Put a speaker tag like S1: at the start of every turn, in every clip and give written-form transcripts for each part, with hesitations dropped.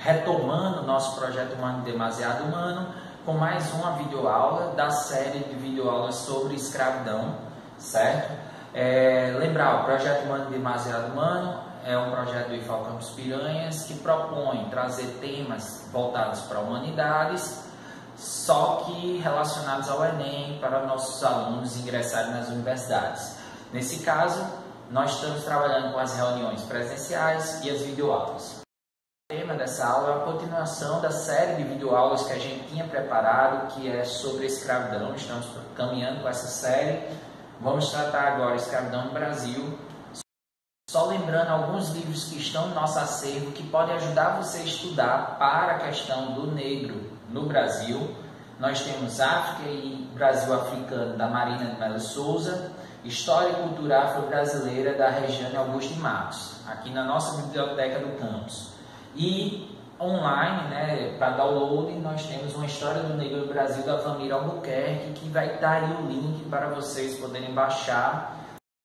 S1: retomando o nosso projeto Humano Demasiado Humano, com mais uma videoaula da série de videoaulas sobre escravidão, certo? Lembrar, o projeto Humano Demasiado Humano é um projeto do IFAL Campus Piranhas que propõe trazer temas voltados para humanidades, só que relacionados ao Enem, para nossos alunos ingressarem nas universidades. Nesse caso, nós estamos trabalhando com as reuniões presenciais e as videoaulas. O tema dessa aula é a continuação da série de videoaulas que a gente tinha preparado, que é sobre escravidão. Estamos caminhando com essa série. Vamos tratar agora escravidão no Brasil. Só lembrando alguns livros que estão no nosso acervo que podem ajudar você a estudar para a questão do negro no Brasil. Nós temos África e Brasil Africano, da Marina de Melo Souza, História e Cultura Afro-Brasileira, da Regiane Augusto de Matos, aqui na nossa biblioteca do campus. E online, para download, nós temos uma História do Negro do Brasil, da Família Albuquerque, que vai estar aí o link para vocês poderem baixar.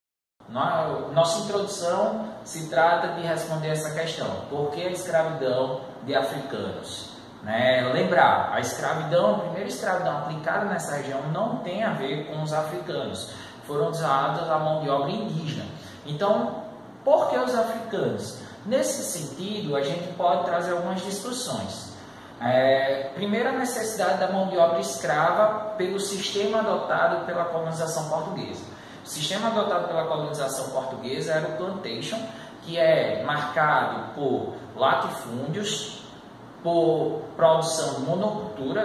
S1: Nossa introdução se trata de responder essa questão: por que a escravidão de africanos? Lembrar, a escravidão, a primeira escravidão aplicada nessa região não tem a ver com os africanos, foram usados a mão de obra indígena. Então, por que os africanos? Nesse sentido, a gente pode trazer algumas discussões. Primeiro, a necessidade da mão de obra escrava pelo sistema adotado pela colonização portuguesa. O sistema adotado pela colonização portuguesa era o plantation, que é marcado por latifúndios, por produção de monocultura,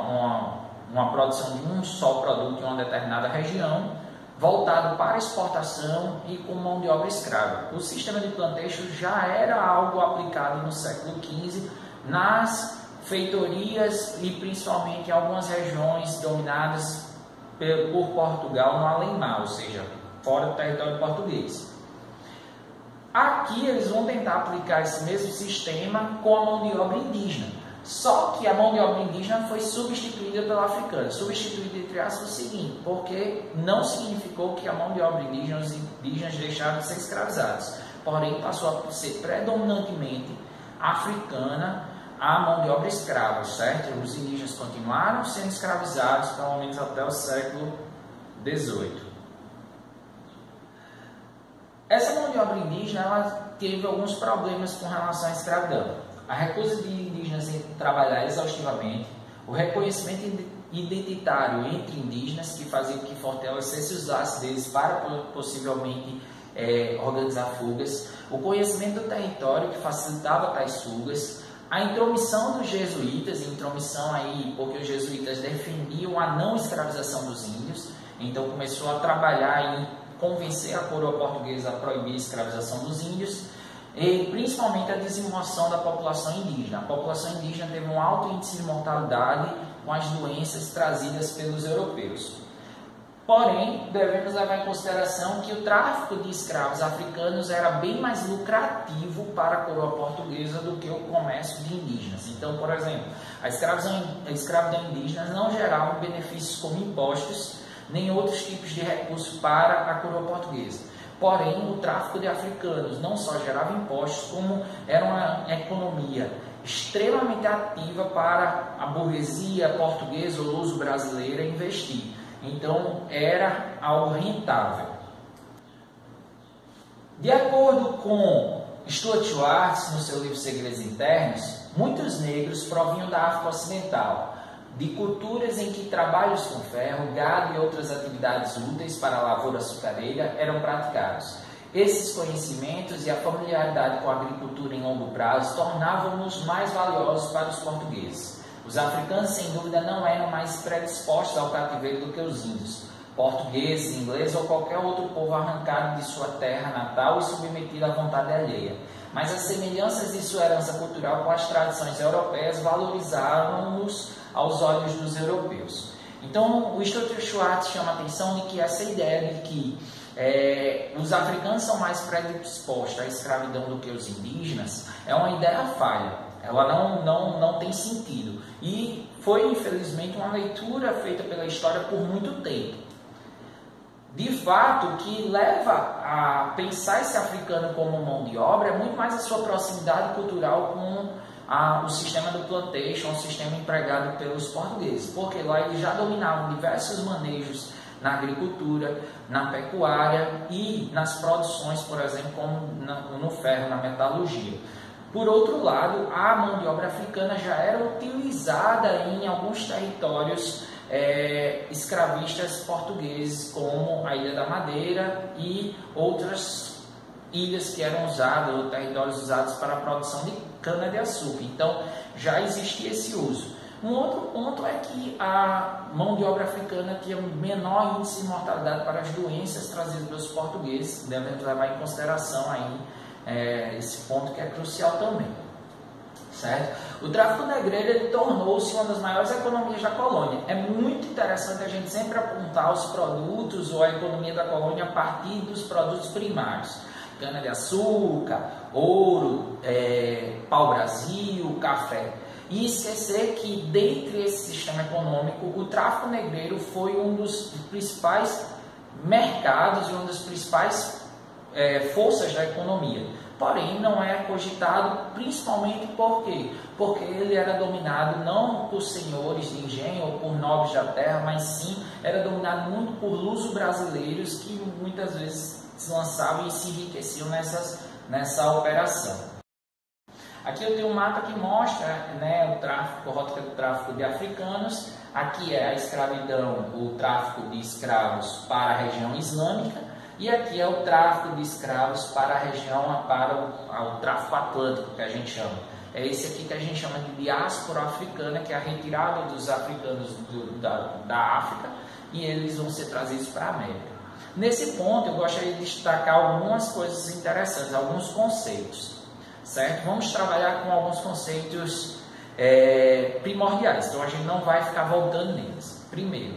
S1: uma produção de um só produto em uma determinada região, voltado para exportação e com mão de obra escrava. O sistema de plantation já era algo aplicado no século XV nas feitorias e principalmente em algumas regiões dominadas por Portugal no além-mar, ou seja, fora do território português. Aqui eles vão tentar aplicar esse mesmo sistema com a mão de obra indígena. Só que a mão de obra indígena foi substituída pela africana. Substituída entre aspas o seguinte, porque não significou que a mão de obra indígena, os indígenas deixaram de ser escravizados. Porém, passou a ser predominantemente africana a mão de obra escrava, certo? Os indígenas continuaram sendo escravizados pelo menos até o século XVIII. Essa mão de obra indígena ela teve alguns problemas com relação à escravidão. A recusa de indígenas em trabalhar exaustivamente, o reconhecimento identitário entre indígenas, que fazia com que fortalecesse os laços deles para possivelmente organizar fugas, o conhecimento do território, que facilitava tais fugas, a intromissão dos jesuítas, intromissão aí porque os jesuítas defendiam a não escravização dos índios, então começou a trabalhar em convencer a coroa portuguesa a proibir a escravização dos índios, e principalmente a dizimulação da população indígena. A população indígena teve um alto índice de mortalidade com as doenças trazidas pelos europeus. Porém, devemos levar em consideração que o tráfico de escravos africanos era bem mais lucrativo para a coroa portuguesa do que o comércio de indígenas. Então, por exemplo, a escravidão indígena não gerava benefícios como impostos, nem outros tipos de recursos para a coroa portuguesa. Porém, o tráfico de africanos não só gerava impostos, como era uma economia extremamente ativa para a burguesia portuguesa ou luso-brasileira investir. Então, era algo rentável. De acordo com Stuart Schwartz, no seu livro Segredos Internos, muitos negros provinham da África Ocidental, de culturas em que trabalhos com ferro, gado e outras atividades úteis para a lavoura açucareira eram praticados. Esses conhecimentos e a familiaridade com a agricultura em longo prazo tornavam-nos mais valiosos para os portugueses. Os africanos, sem dúvida, não eram mais predispostos ao cativeiro do que os índios, portugueses, ingleses ou qualquer outro povo arrancado de sua terra natal e submetido à vontade alheia. Mas as semelhanças de sua herança cultural com as tradições europeias valorizavam-nos aos olhos dos europeus. Então, o Stuart Schwartz chama a atenção de que essa ideia de que os africanos são mais predispostos à escravidão do que os indígenas é uma ideia falha. Ela não tem sentido. E foi, infelizmente, uma leitura feita pela história por muito tempo. De fato, o que leva a pensar esse africano como mão de obra é muito mais a sua proximidade cultural com o sistema do plantation, o sistema empregado pelos portugueses, porque lá eles já dominavam diversos manejos na agricultura, na pecuária e nas produções, por exemplo, como no ferro, na metalurgia. Por outro lado, a mão de obra africana já era utilizada em alguns territórios escravistas portugueses, como a Ilha da Madeira e outras ilhas que eram usadas, ou territórios usados para a produção de cana-de-açúcar. Então, já existia esse uso. Um outro ponto é que a mão de obra africana tinha menor índice de mortalidade para as doenças trazidas pelos portugueses, devemos levar em consideração aí esse ponto que é crucial também. Certo? O tráfico negreiro ele tornou-se uma das maiores economias da colônia. É muito interessante a gente sempre apontar os produtos ou a economia da colônia a partir dos produtos primários. Cana-de-açúcar, ouro, pau-brasil, café. E esquecer que, dentre esse sistema econômico, o tráfico negreiro foi um dos principais mercados e uma das principais forças da economia. Porém, não é cogitado, principalmente por quê? Porque ele era dominado não por senhores de engenho ou por nobres da terra, mas sim era dominado muito por luso-brasileiros que muitas vezes se lançavam e se enriqueciam nessa operação. Aqui eu tenho um mapa que mostra a rota do tráfico de africanos. Aqui é a escravidão, o tráfico de escravos para a região islâmica. E aqui é o tráfico de escravos para a região, o tráfico atlântico, que a gente chama. É esse aqui que a gente chama de diáspora africana, que é a retirada dos africanos da África, e eles vão ser trazidos para a América. Nesse ponto, eu gostaria de destacar algumas coisas interessantes, alguns conceitos. Certo? Vamos trabalhar com alguns conceitos primordiais, então a gente não vai ficar voltando neles. Primeiro,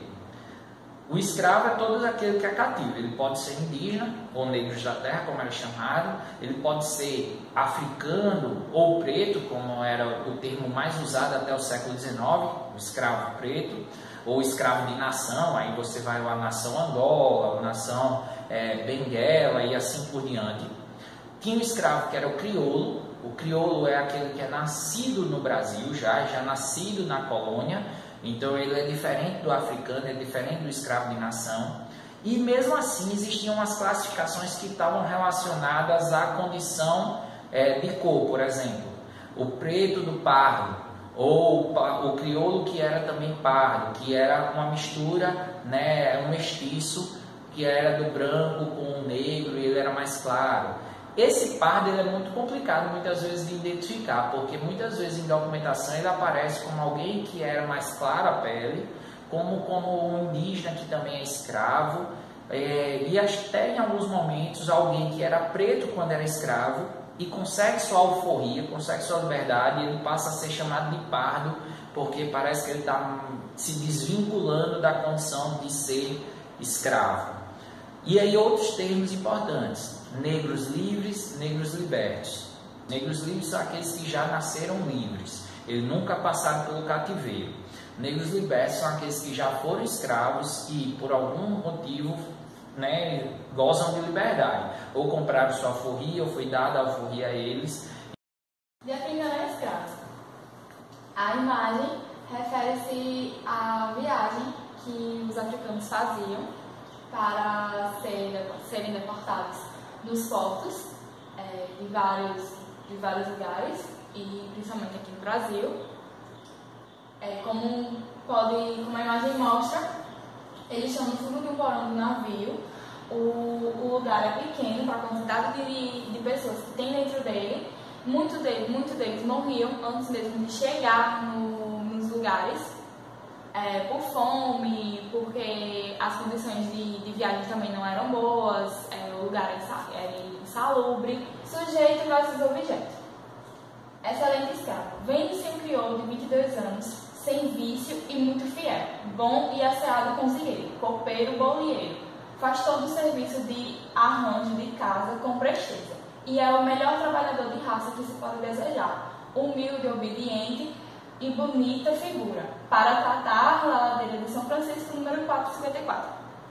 S1: o escravo é todo aquele que é cativo. Ele pode ser indígena ou negros da terra, como era chamado. Ele pode ser africano ou preto, como era o termo mais usado até o século XIX, o escravo preto, ou escravo de nação. Aí você vai a nação Angola, a nação Benguela e assim por diante. Tinha um escravo que era o crioulo. O crioulo é aquele que é nascido no Brasil, já nascido na colônia. Então ele é diferente do africano, é diferente do escravo de nação. E mesmo assim existiam umas classificações que estavam relacionadas à condição de cor, por exemplo. O preto do pardo, ou o crioulo que era também pardo, que era uma mistura, um mestiço, que era do branco com o negro e ele era mais claro. Esse pardo ele é muito complicado muitas vezes de identificar, porque muitas vezes em documentação ele aparece como alguém que era mais claro a pele, como um indígena que também é escravo, e até em alguns momentos alguém que era preto quando era escravo e consegue sua alforria, consegue sua liberdade, e ele passa a ser chamado de pardo, porque parece que ele está se desvinculando da condição de ser escravo. E aí outros termos importantes: negros livres, negros libertos. Negros livres são aqueles que já nasceram livres, eles nunca passaram pelo cativeiro. Negros libertos são aqueles que já foram escravos e por algum motivo gozam de liberdade, ou compraram sua alforria, ou foi dada a alforria a eles.
S2: De africano a escravo. A imagem refere-se à viagem que os africanos faziam para serem deportados dos portos de vários lugares, e principalmente aqui no Brasil. Como a imagem mostra, eles estão no fundo de um porão do navio. O lugar é pequeno para a quantidade de pessoas que tem dentro dele. Muitos deles morriam antes mesmo de chegar nos lugares, por fome, porque as condições de viagem também não eram boas, o lugar era insalubre. Sujeito versus objeto. Excelente escravo. Vende-se um crioulo de 22 anos, sem vício e muito fiel, bom e asseado cozinheiro, copeiro, bolieiro. Faz todo o serviço de arranjo de casa com presteza, e é o melhor trabalhador de raça que se pode desejar. Humilde, obediente e bonita figura, para tratar a ladeira de São Francisco, número 454.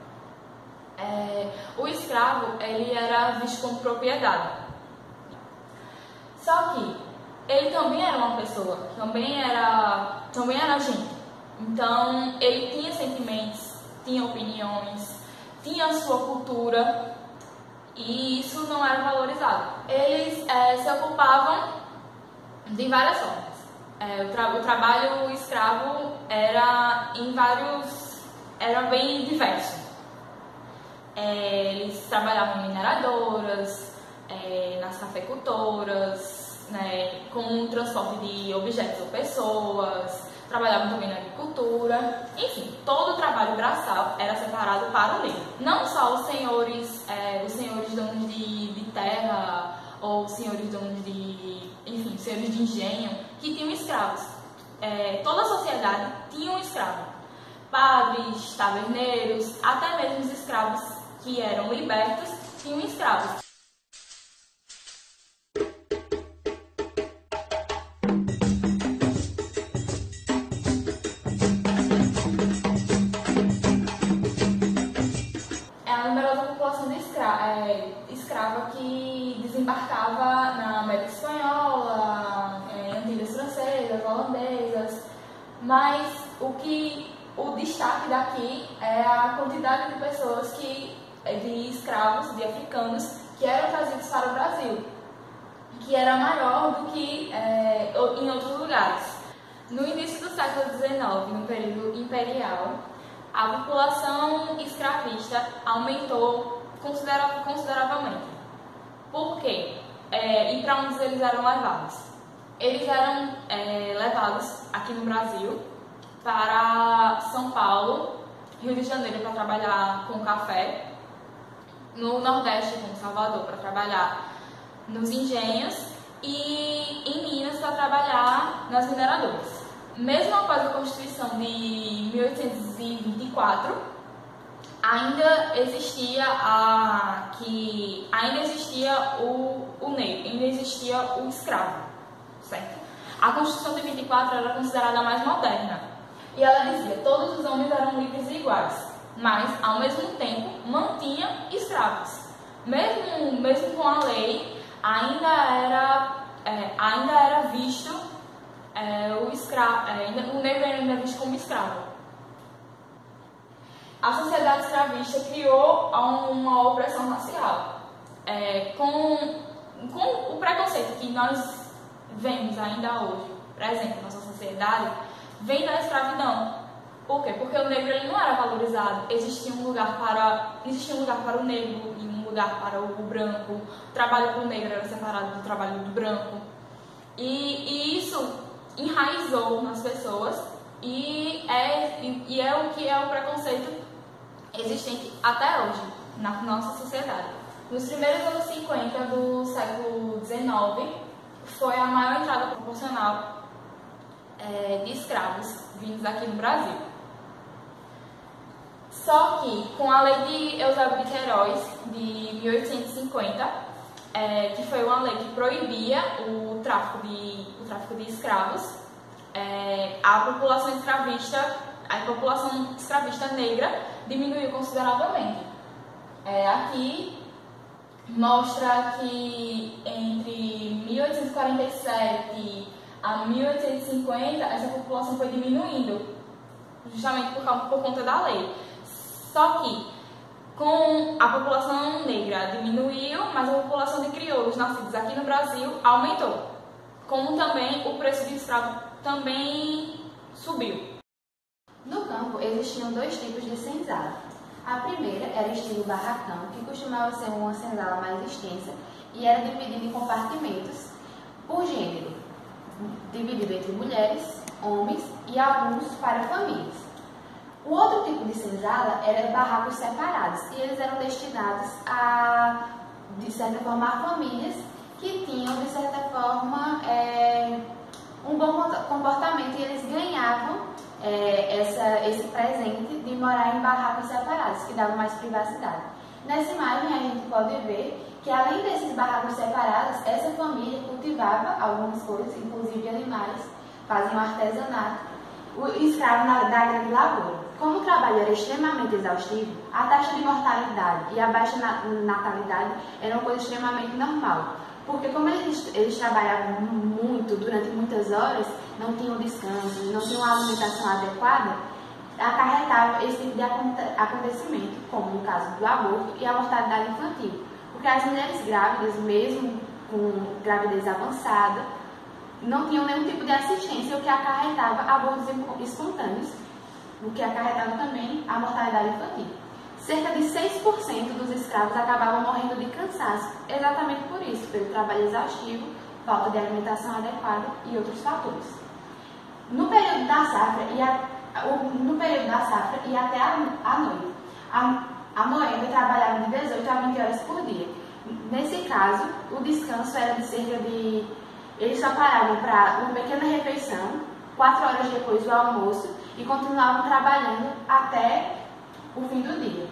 S2: O escravo ele era visto como propriedade. Só que ele também era uma pessoa, também era gente. Então, ele tinha sentimentos, tinha opiniões, tinha a sua cultura, e isso não era valorizado. Eles se ocupavam de várias formas. O trabalho escravo era bem diverso. Eles trabalhavam em mineradoras, nas cafeicultoras, né, com o transporte de objetos ou pessoas, trabalhavam também na agricultura. Enfim, todo o trabalho braçal era separado para o negro. Não só os senhores donos de terra ou os senhores donos senhores de engenho que tinham escravos. Toda a sociedade tinha um escravo. Padres, taverneiros, até mesmo os escravos que eram libertos tinham escravos. A numerosa população de escrava que desembarcava na América Espanhola, em Antilhas Francesas, holandesas, mas o destaque daqui é a quantidade de pessoas de escravos, de africanos, que eram trazidos para o Brasil, que era maior do que em outros lugares. No início do século XIX, no período imperial, a população escravista aumentou consideravelmente. Por quê? E para onde eles eram levados? Eles eram levados aqui no Brasil para São Paulo, Rio de Janeiro para trabalhar com café, no Nordeste, como Salvador, para trabalhar nos engenhos e em Minas para trabalhar nas mineradoras. Mesmo após a Constituição de 1824, ainda existia o negro, ainda existia o escravo, certo? A Constituição de 24 era considerada a mais moderna e ela dizia que todos os homens eram livres e iguais, mas ao mesmo tempo mantinha escravos. Mesmo com a lei, ainda era visto o negro era visto como escravo. A sociedade escravista criou uma opressão racial, com o preconceito que nós vemos ainda hoje, presente na nossa sociedade, vem da escravidão. Por quê? Porque o negro ele não era valorizado. Existia um lugar para o negro e um lugar para o branco. O trabalho do negro era separado do trabalho do branco. E isso enraizou nas pessoas e é o que é o preconceito existente até hoje na nossa sociedade. Nos primeiros anos 50 do século XIX, foi a maior entrada proporcional de escravos vindos aqui no Brasil. Só que, com a lei de Eusébio de Queiroz, de 1850, que foi uma lei que proibia o tráfico de escravos, a população escravista negra diminuiu consideravelmente. Aqui mostra que entre 1847 a 1850 essa população foi diminuindo, justamente por conta da lei. Só que com a população negra diminuiu, mas a população de crioulos nascidos aqui no Brasil aumentou. Como também o preço de escravo também subiu.
S3: No campo existiam dois tipos de senzala. A primeira era estilo barracão, que costumava ser uma senzala mais extensa e era dividida em compartimentos por gênero, dividido entre mulheres, homens e alguns para famílias. O outro tipo de senzala era barracos separados e eles eram destinados a, de certa forma, a famílias que tinham, de certa forma, um bom comportamento e eles ganhavam esse presente de morar em barracos separados, que davam mais privacidade. Nessa imagem a gente pode ver que além desses barracos separados, essa família cultivava algumas coisas, inclusive animais, faziam artesanato, o escravo da grande lavoura. Como o trabalho era extremamente exaustivo, a taxa de mortalidade e a baixa natalidade era uma coisa extremamente normal. porque como eles trabalhavam muito, durante muitas horas, não tinham descanso, não tinham uma alimentação adequada, acarretava esse tipo de acontecimento, como no caso do aborto e a mortalidade infantil. Porque as mulheres grávidas, mesmo com gravidez avançada, não tinham nenhum tipo de assistência, o que acarretava abortos espontâneos, o que acarretava também a mortalidade infantil. Cerca de 6% dos escravos acabavam morrendo de cansaço, exatamente por isso, pelo trabalho exaustivo, falta de alimentação adequada e outros fatores. No período da safra e até a noite, a moeda trabalhava de 18 a 20 horas por dia. Nesse caso, o descanso era de cerca de... Eles só paravam para uma pequena refeição, 4 horas depois do almoço, e continuavam trabalhando até o fim do dia.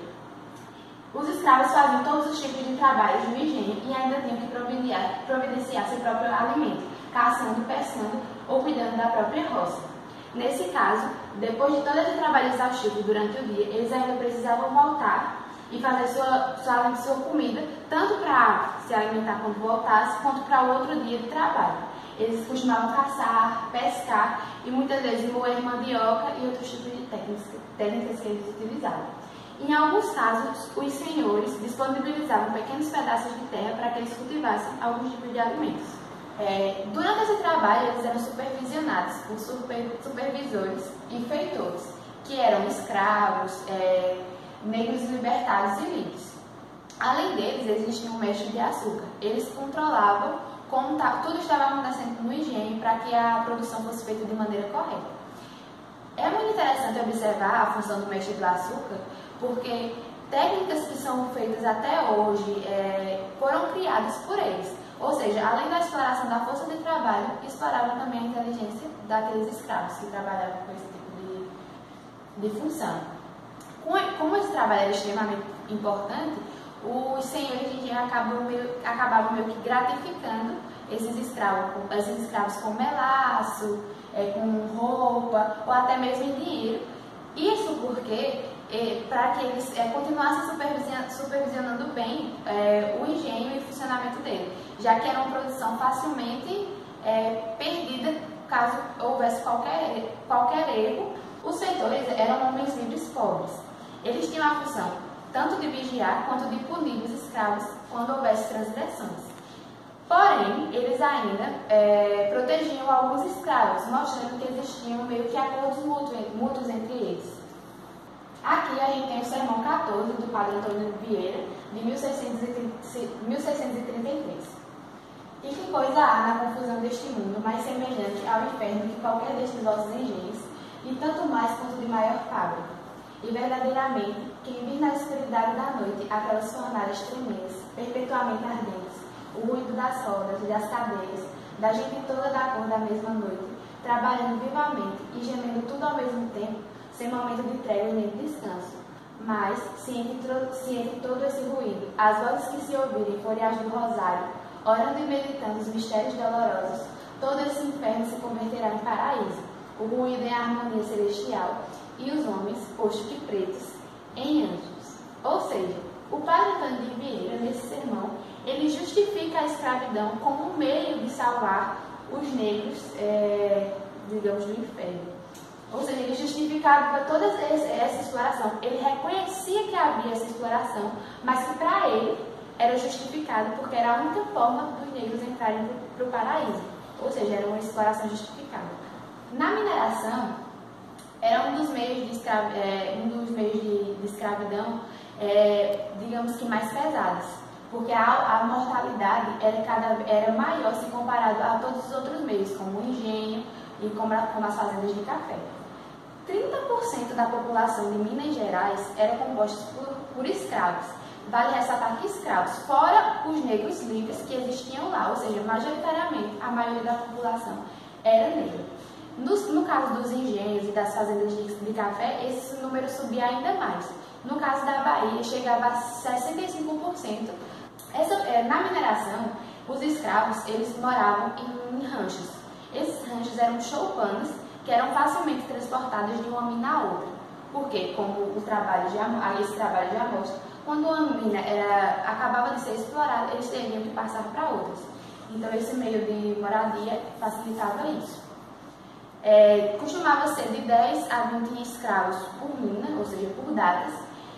S3: Os escravos faziam todos os tipos de trabalhos no engenho e ainda tinham que providenciar seu próprio alimento, caçando, pescando ou cuidando da própria roça. Nesse caso, depois de todo esse trabalho exaustivo durante o dia, eles ainda precisavam voltar e fazer sua comida, tanto para se alimentar quando voltasse, quanto para o outro dia de trabalho. Eles costumavam caçar, pescar e muitas vezes moer mandioca e outros tipos de técnicas que eles utilizavam. Em alguns casos, os senhores disponibilizavam pequenos pedaços de terra para que eles cultivassem alguns tipos de alimentos. Durante esse trabalho, eles eram supervisionados por supervisores e feitores, que eram escravos, negros libertados e livres. Além deles, existia um mestre de açúcar. Eles controlavam como tudo estava acontecendo no engenho para que a produção fosse feita de maneira correta. É muito interessante observar a função do mestre do açúcar, porque técnicas que são feitas até hoje foram criadas por eles. Ou seja, além da exploração da força de trabalho, exploravam também a inteligência daqueles escravos que trabalhavam com esse tipo de função. Como esse trabalho era extremamente importante, os senhores de engenho acabavam meio que gratificando esses escravos com melaço, com roupa ou até mesmo em dinheiro. Isso porque, para que eles continuassem supervisionando bem o engenho e o funcionamento dele, já que era uma produção facilmente perdida caso houvesse qualquer erro. Os feitores eram homens livres pobres. Eles tinham a função tanto de vigiar quanto de punir os escravos quando houvesse transgressões. Porém, eles ainda protegiam alguns escravos, mostrando que existiam meio que acordos mútuos entre eles. Aqui a gente tem o Sermão 14 do Padre Antônio Vieira, de 1633. E que coisa há na confusão deste mundo mais semelhante ao inferno que qualquer destes vossos engenhos, e tanto mais quanto de maior fábrica. E verdadeiramente, quem vir na escuridade da noite aquelas fornalhas tremendas, perpetuamente ardentes, o ruído das rodas e das cadeiras, da gente toda da cor da mesma noite, trabalhando vivamente e gemendo tudo ao mesmo tempo, sem momento de trégua nem de descanso. Mas, se entre todo esse ruído, as vozes que se ouvirem forem as do rosário, orando e meditando os mistérios dolorosos, todo esse inferno se converterá em paraíso, o ruído em harmonia celestial, e os homens, postos de pretos, em anjos. Ou seja, o Padre Antônio de Vieira, nesse sermão, ele justifica a escravidão como um meio de salvar os negros, digamos, do inferno. Ou seja, ele justificava toda essa exploração. Ele reconhecia que havia essa exploração, mas que para ele era justificado porque era a única forma dos negros entrarem para o paraíso. Ou seja, era uma exploração justificada. Na mineração, era um dos meios de escravidão, digamos que mais pesados, porque a mortalidade era maior se comparado a todos os outros meios, como o engenho e como as fazendas de café. 30% da população de Minas Gerais era composta por escravos. Vale ressaltar que escravos, fora os negros livres que existiam lá, ou seja, majoritariamente a maioria da população era negra. No caso dos engenhos e das fazendas de café, esse número subia ainda mais. No caso da Bahia, chegava a 65%. Na mineração, os escravos eles moravam em ranchos. Esses ranchos eram choupanas que eram facilmente transportados de uma mina a outra. Porque, como esse trabalho de amostra, quando uma mina acabava de ser explorada, eles teriam que passar para outras. Então, esse meio de moradia facilitava isso. Costumava ser de 10 a 20 escravos por mina, ou seja, por datas,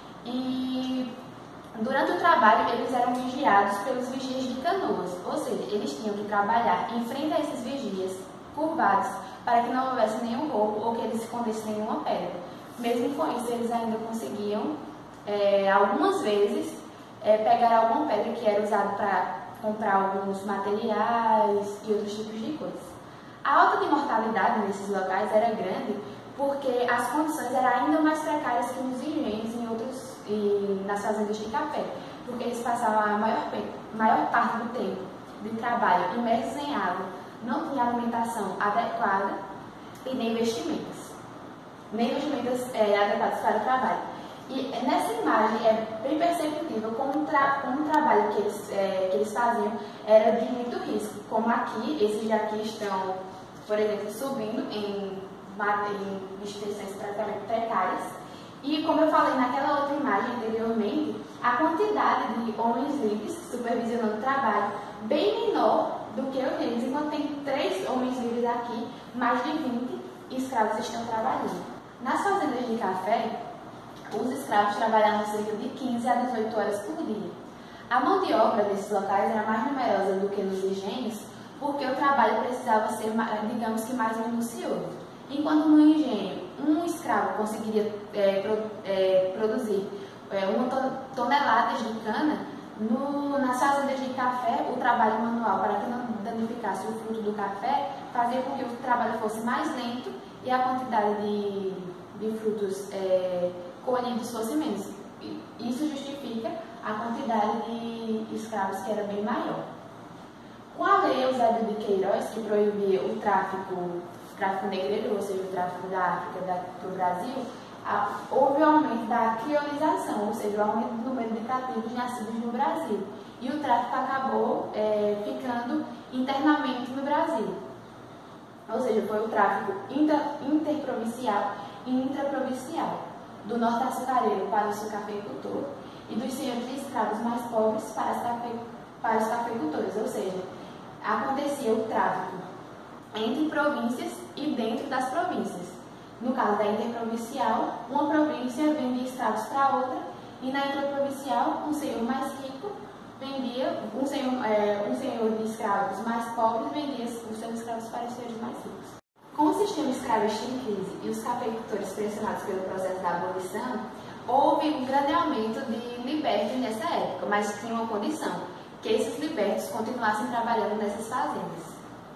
S3: e durante o trabalho eles eram vigiados pelos vigias de canoas, ou seja, eles tinham que trabalhar em frente a esses vigias, curvados, para que não houvesse nenhum roubo ou que eles escondessem nenhuma pedra. Mesmo com isso, eles ainda conseguiam, algumas vezes, pegar alguma pedra que era usada para comprar alguns materiais e outros tipos de coisas. A alta de mortalidade nesses locais era grande porque as condições eram ainda mais precárias que nos engenhos e nas fazendas de café, porque eles passavam a maior parte do tempo de trabalho imersos em água, não tinha alimentação adequada e nem vestimentas adequadas para o trabalho. E nessa imagem é bem perceptível como o trabalho que eles faziam era de muito risco, como aqui, esses daqui estão, por exemplo, subindo em instituições praticamente precárias. E como eu falei naquela outra imagem anteriormente, a quantidade de homens livres supervisionando o trabalho bem menor do que os negros. Enquanto tem 3 homens livres aqui, mais de 20 escravos estão trabalhando. Nas fazendas de café, os escravos trabalhavam cerca de 15 a 18 horas por dia. A mão de obra desses locais era mais numerosa do que nos engenhos, porque o trabalho precisava ser, digamos que, mais minucioso. Enquanto no engenho, um escravo conseguiria produzir 1 tonelada de cana, nas fazendas de café, o trabalho manual, para que não danificasse o fruto do café, fazia com que o trabalho fosse mais lento e a quantidade de frutos colhidos fosse menos. Isso justifica a quantidade de escravos que era bem maior. Com a lei Eusébio de Queiroz, que proibia o tráfico negreiro, ou seja, o tráfico da África para o Brasil, houve um aumento da criolização, ou seja, o aumento do número de cativos nascidos no Brasil. E o tráfico acabou ficando internamente no Brasil. Ou seja, foi o tráfico interprovincial e intraprovincial, do norte açucareiro para o sul-cafeicultor e dos senhores de escravos mais pobres para os cafeicultores, ou seja, acontecia o tráfico entre províncias e dentro das províncias. No caso da interprovincial, uma província vendia escravos para outra e na intraprovincial, um senhor mais rico vendia, um senhor de escravos mais pobres vendia os seus escravos para os senhores mais ricos. Com o sistema escravista em crise e os cafeicultores pressionados pelo processo da abolição, houve um grande aumento de libertos nessa época, mas tinha uma condição, que esses libertos continuassem trabalhando nessas fazendas.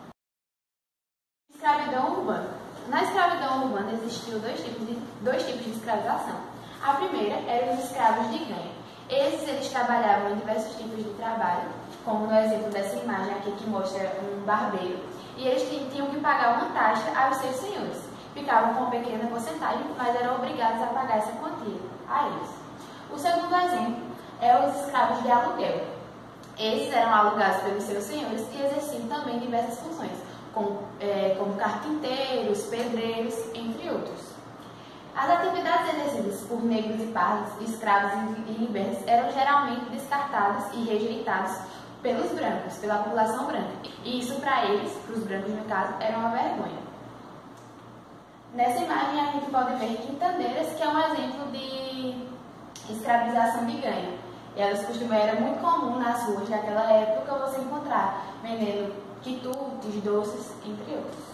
S3: Escravidão urbana. Na escravidão urbana existiam dois tipos de escravização. A primeira era os escravos de ganho. Eles trabalhavam em diversos tipos de trabalho, como no exemplo dessa imagem aqui que mostra um barbeiro, e eles tinham que pagar uma taxa aos seus senhores. Ficavam com uma pequena porcentagem, mas eram obrigados a pagar essa quantia a eles. O segundo exemplo é os escravos de aluguel. Esses eram alugados pelos seus senhores e exerciam também diversas funções, como carpinteiros, pedreiros, entre outros. As atividades exercidas por negros e pardos, escravos e libertos eram geralmente descartadas e rejeitadas pelos brancos, pela população branca. E isso para eles, para os brancos no caso, era uma vergonha. Nessa imagem a gente pode ver quintandeiras, que é um exemplo de escravização de ganho. E era muito comum nas ruas daquela época você encontrar vendendo quitutes, doces, entre outros.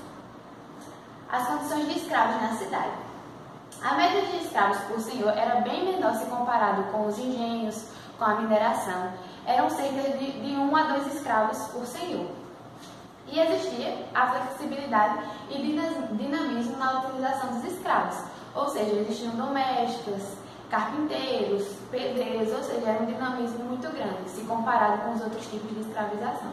S3: As condições de escravos na cidade. A média de escravos por senhor era bem menor se comparado com os engenhos, com a mineração. Eram cerca de 1 a 2 escravos por senhor. E existia a flexibilidade e dinamismo na utilização dos escravos. Ou seja, existiam domésticos, carpinteiros, pedreiros, ou seja, era um dinamismo muito grande, se comparado com os outros tipos de escravização.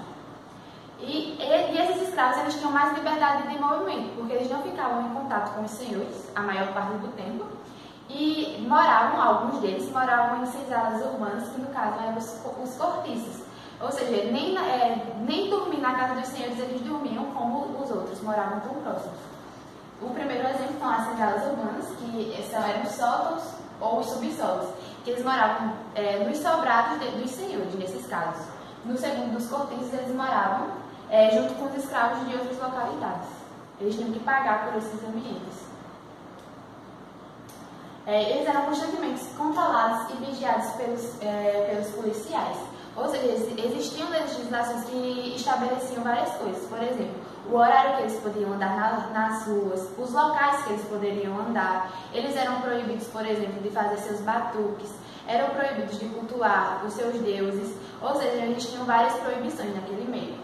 S3: E esses escravos eles tinham mais liberdade de movimento, porque eles não ficavam em contato com os senhores a maior parte do tempo, e alguns deles moravam em senzalas urbanas, que no caso eram os cortiços. Ou seja, nem dormir na casa dos senhores eles dormiam como os outros, moravam tão próximos. O primeiro exemplo são as senzalas urbanas, que eram os sótãos ou os subsolos, que eles moravam nos sobrados dos senhores, nesses casos. No segundo dos cortiços, eles moravam junto com os escravos de outras localidades. Eles tinham que pagar por esses ambientes. Eles eram constantemente controlados e vigiados pelos policiais. Ou seja, existiam legislações que estabeleciam várias coisas. Por exemplo, o horário que eles podiam andar nas ruas, os locais que eles poderiam andar. Eles eram proibidos, por exemplo, de fazer seus batuques, eram proibidos de cultuar os seus deuses. Ou seja, eles tinham várias proibições naquele meio.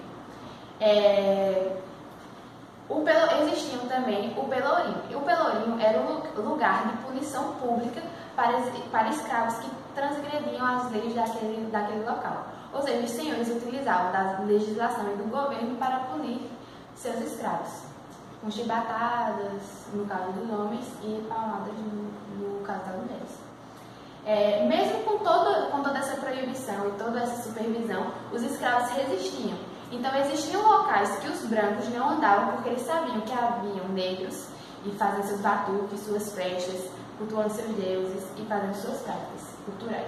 S3: Existiam também o pelourinho. E o pelourinho era um lugar de punição pública para escravos que transgrediam as leis daquele local. Ou seja, os senhores utilizavam da legislação e do governo para punir seus escravos, com chibatadas, no caso dos homens, e palmadas no caso das mulheres. Mesmo com toda essa proibição e toda essa supervisão, os escravos resistiam. Então existiam locais que os brancos não andavam porque eles sabiam que haviam negros e faziam seus batuques, suas festas, cultuando seus deuses e fazendo suas práticas culturais.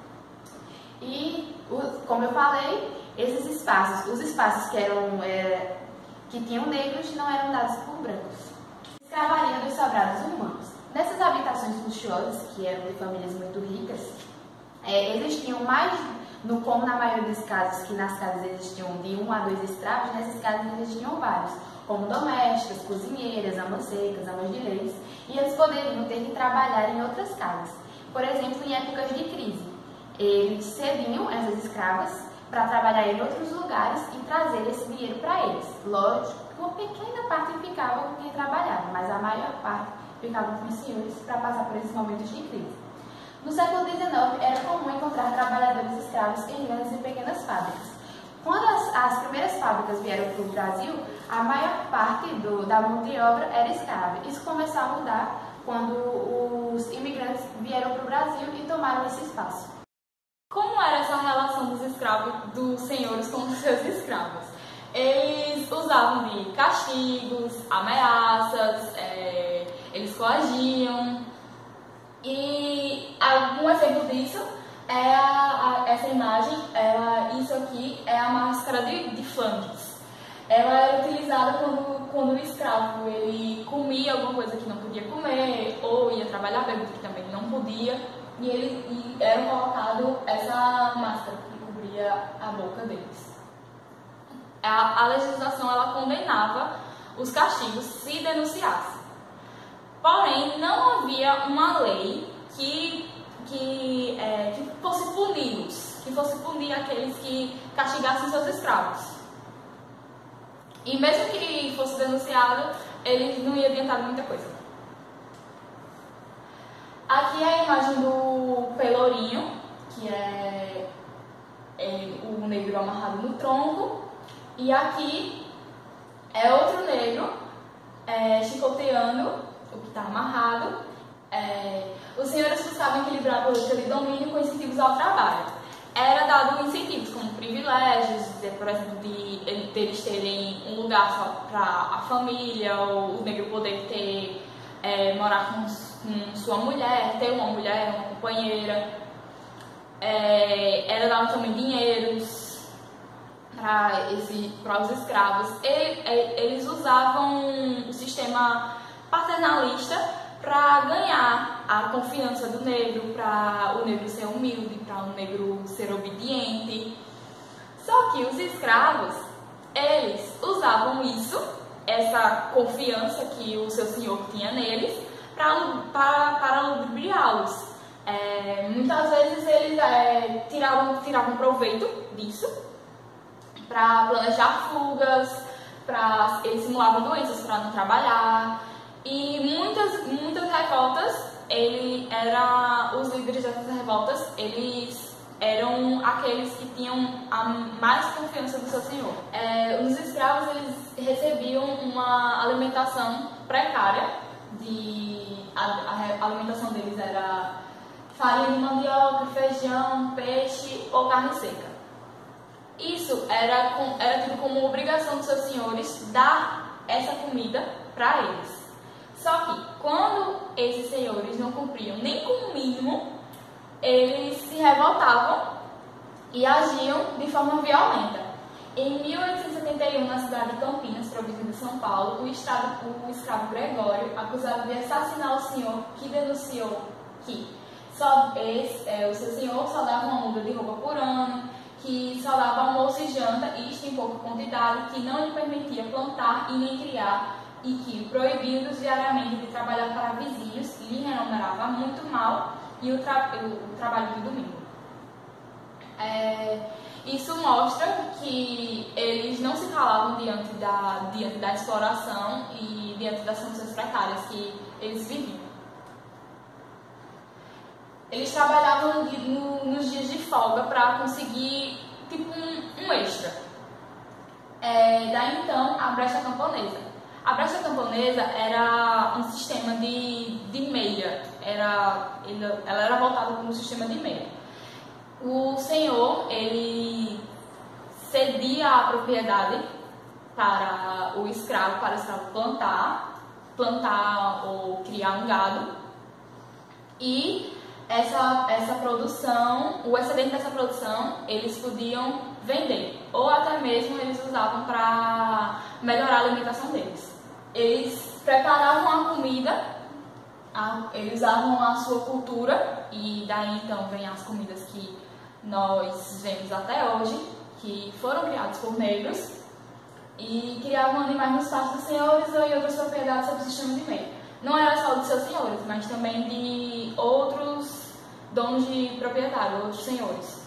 S3: E, como eu falei, esses espaços, os espaços que tinham negros, não eram dados por brancos. Escravaria dos sobrados humanos. Nessas habitações luxuosas, que eram de famílias muito ricas, existiam mais, como na maioria dos casos, que nas casas existiam de 1 a 2 escravos, nessas casas existiam vários, como domésticas, cozinheiras, amas secas, amas de leis, e eles poderiam ter que trabalhar em outras casas. Por exemplo, em épocas de crise, eles cediam essas escravas para trabalhar em outros lugares e trazer esse dinheiro para eles. Lógico que uma pequena parte ficava com quem trabalhava, mas a maior parte ficava com os senhores para passar por esses momentos de crise. No século XIX, era comum encontrar trabalhadores escravos em grandes e pequenas fábricas. Quando as primeiras fábricas vieram para o Brasil, a maior parte da mão de obra era escrava. Isso começou a mudar quando os imigrantes vieram para o Brasil e tomaram esse espaço.
S2: Como era essa relação dos senhores com os seus escravos? Eles usavam de castigos, ameaças, eles coagiam. E um exemplo disso é essa imagem, isso aqui é a máscara de Flandres. Ela era utilizada quando o escravo ele comia alguma coisa que não podia comer, ou ia trabalhar bêbado que também não podia, e era colocado essa máscara que cobria a boca deles. A legislação ela condenava os castigos se denunciasse. Porém, não havia uma lei que fosse puni-los, que fosse punir aqueles que castigassem seus escravos. E mesmo que fosse denunciado, ele não ia adiantar muita coisa. Aqui é a imagem do pelourinho, que é o negro amarrado no tronco. E aqui é outro negro chicoteando o que está amarrado. Os senhores buscavam equilibrar aquele domínio com incentivos ao trabalho. Era dado incentivos como privilégios, por exemplo, de eles terem um lugar só para a família, ou o negro poder morar com sua mulher, ter uma mulher, uma companheira. Era dado também dinheiros para os escravos. Eles usavam o sistema paternalista para ganhar a confiança do negro, para o negro ser humilde, para o negro ser obediente. Só que os escravos, eles usavam isso, essa confiança que o seu senhor tinha neles, para ludibriá-los. Muitas vezes eles tiravam proveito disso para planejar fugas, eles simulavam doenças para não trabalhar. E muitas revoltas, os líderes dessas revoltas, eles eram aqueles que tinham a mais confiança do seu senhor. Os escravos, eles recebiam uma alimentação precária. A alimentação deles era farinha de mandioca, feijão, peixe ou carne seca. Isso era tido como obrigação dos seus senhores dar essa comida para eles. Só que, quando esses senhores não cumpriam nem com o mínimo, eles se revoltavam e agiam de forma violenta. Em 1871, na cidade de Campinas, província de São Paulo, o escravo Gregório, acusado de assassinar o senhor que denunciou que o seu senhor só dava uma muda de roupa por ano, que só dava almoço e janta, isto em pouca quantidade, que não lhe permitia plantar e nem criar, e que, proibindo diariamente de trabalhar para vizinhos, lhe remunerava muito mal e o trabalho de domingo. Isso mostra que eles não se calavam diante da exploração e diante das condições precárias que eles viviam. Eles trabalhavam nos dias de folga para conseguir tipo um extra. Daí então a brecha camponesa. A brecha camponesa era um sistema de meia. Ela era voltada como um sistema de meia. O senhor, ele cedia a propriedade para o escravo plantar ou criar um gado, e essa produção, o excedente dessa produção, eles podiam vender, ou até mesmo eles usavam para melhorar a alimentação deles. Eles preparavam a comida, eles usavam a sua cultura, e daí então vem as comidas que nós vemos até hoje, que foram criados por negros, e criavam animais nos pastos dos senhores ou em outras propriedades sob o sistema de meio. Não era só dos seus senhores, mas também de outros donos de propriedade, outros senhores.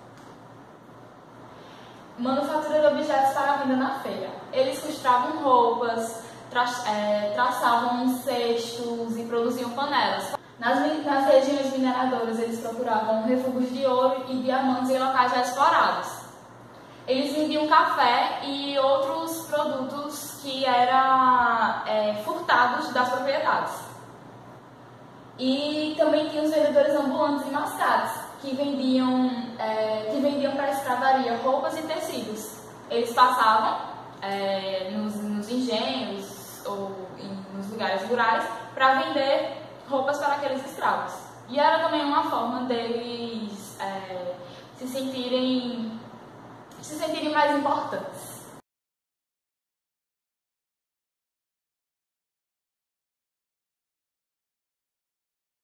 S2: Manufatura de objetos para venda na feira. Eles costuravam roupas, traçavam cestos e produziam panelas. Nas regiões mineradoras, eles procuravam refúgios de ouro e diamantes em locais já explorados. Eles vendiam café e outros produtos que eram furtados das propriedades. E também tinha os vendedores ambulantes e mascates, que vendiam para a escravaria roupas e tecidos. Eles passavam nos engenhos ou nos lugares rurais para vender roupas para aqueles escravos. E era também uma forma deles se sentirem mais importantes.